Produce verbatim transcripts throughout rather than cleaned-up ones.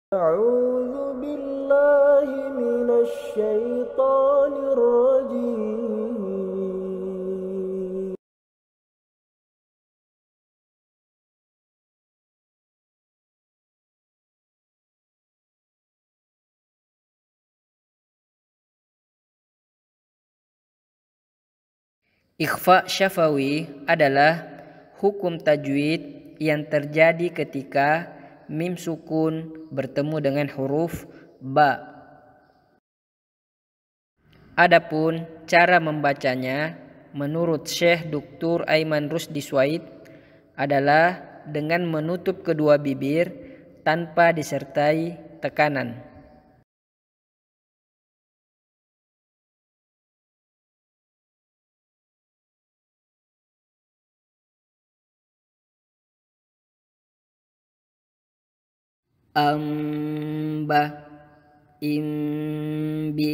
أعوذ بالله من الشيطان الرجيم. Ikhfa syafawi adalah hukum tajwid yang terjadi ketika mim sukun bertemu dengan huruf ba. Adapun cara membacanya menurut Syekh Doktor Aiman Rusdi Swaid adalah dengan menutup kedua bibir tanpa disertai tekanan. Amba, imbi,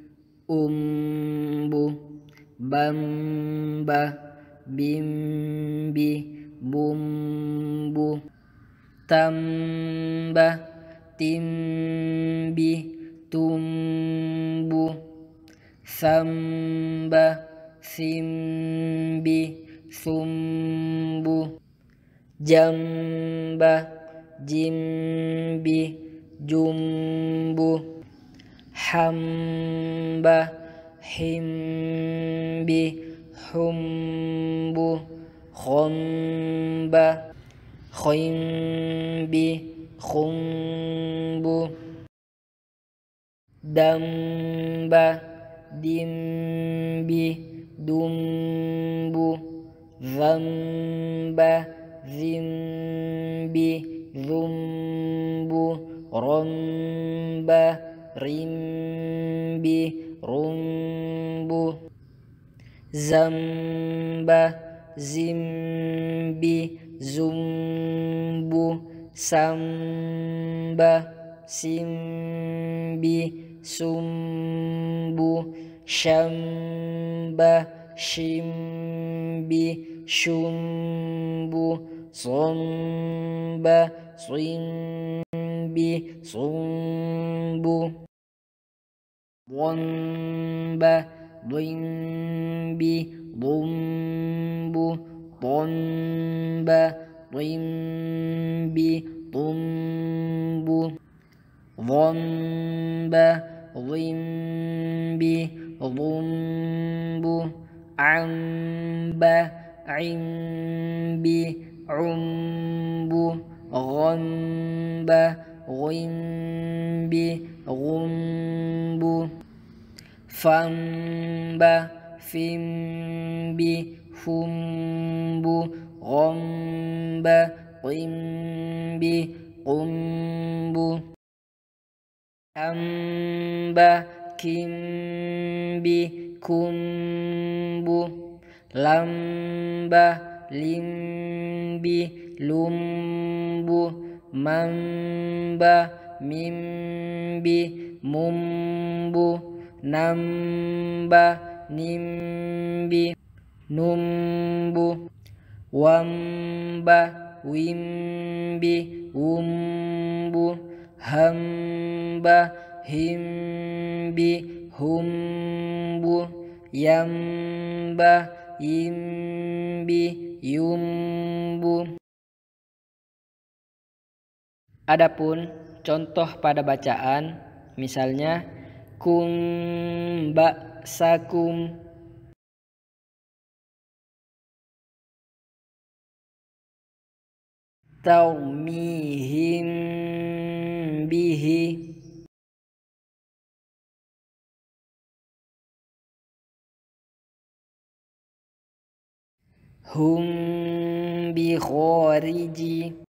umbu, bamba, bimbi, bumbu, tambah, timbi, tumbu, sambah, simbi, sumbu, jambah, jimbi, jumbu, hamba, himbi, humbu, khomba, khimbi, khumbu, damba, dimbi, dumbu, zamba, zimbi, zumbu, romba, rimbi, rumbu, zamba, zimbi, zumbu, samba, simbi, sumbu, shamba, shimbi, shumbu, somba, simbi, sumbu, wamba, dimbi, dumbu, tomba, dimbi, tumbu, wamba, dimbi, dumbu, amba, imbi, umbu, ghamba, ghimbi, ghumbu, famba, fimbi, fumbu, ghamba, qimbi, qumbu, amba, kimbi, kumbu, lamba, limbi, lumbu, mamba, mimbi, mumbu, namba, nimbi, numbu, wamba, wimbi, umbu, hamba, himbi, humbu, yamba, imbi, yumbu. Adapun contoh pada bacaan, misalnya kumba, sakum, taumihim bihi, hum bi khariji,